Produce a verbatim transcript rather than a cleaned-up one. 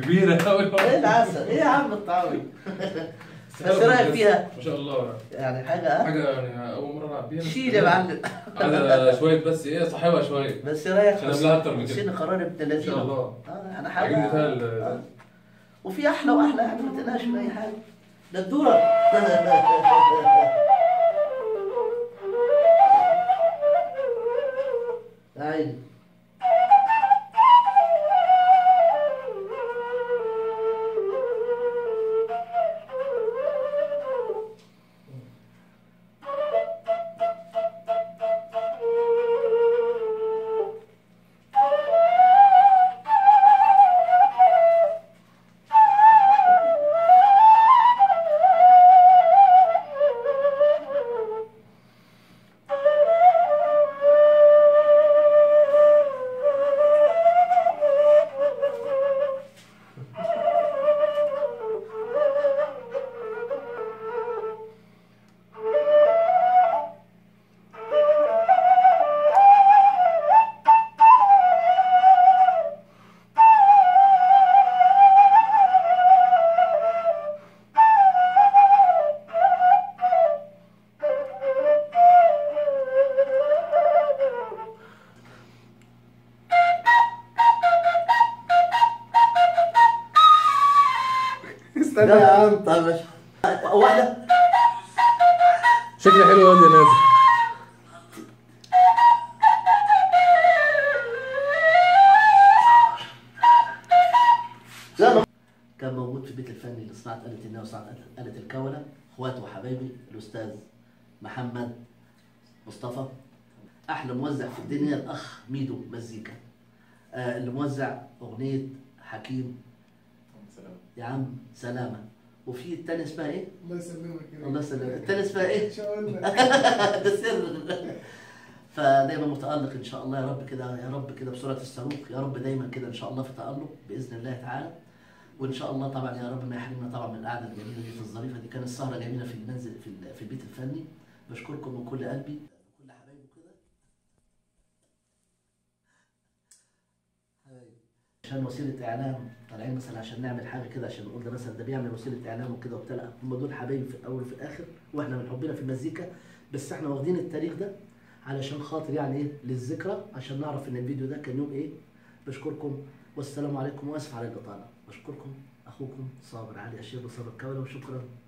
كبيره قوي. ايه العسل؟ ايه يا عم الطعوي؟ بس ايه رايك فيها؟ ما شاء الله. يعني حاجه حاجه يعني اول مره العب بيها. شيل يا معلم. عايزه شويه بس ايه صاحبها شويه. بس ايه رايك؟ عشان قبلها اكتر من كده. حسين قرار ابن ان الذين. شاء الله. اه انا حاجه عاجبني فيها آه. وفي احلى واحلى يعني ما تقلقش من اي حاجه. ده الدوره. عيني. استنى يا عم. طيب ماشي. واحده. شكلي حلو يا واد يا نادر. لا كان موجود في البيت الفني لصناعة آلة الناي وصناعة آلة الكونة، اخواتي وحبايبي الأستاذ محمد مصطفى، أحلى موزع في الدنيا الأخ ميدو مزيكا، آه اللي موزع أغنية حكيم يا عم سلامة، وفي التاني اسمها إيه؟ الله يسلمك يا الله يسلمك، التاني اسمها إيه؟ مش هقول لك. ده سر. فدايما متألق إن شاء الله يا رب كده، يا رب كده بسرعة الصاروخ، يا رب دايما كده إن شاء الله في تألق بإذن الله تعالى. وان شاء الله طبعا يا رب ما يحرمنا طبعا من القعده الجميله دي في الظريفه دي. كانت سهره جميله في المنزل في في البيت الفني. بشكركم من كل قلبي كل حبايبي كده عشان وسيله اعلام طالعين مثلا عشان نعمل حاجه كده عشان نقول ده مثلا ده بيعمل وسيله اعلام وكده وبتاع. لا هم دول حبايبي في الاول وفي الاخر، واحنا من حبنا في المزيكا بس احنا واخدين التاريخ ده علشان خاطر يعني ايه للذكرى، عشان نعرف ان الفيديو ده كان يوم ايه. بشكركم والسلام عليكم واسف على الاطاله. بشكركم اخوكم صابر علي الشيخ صابر كولا وشكرا.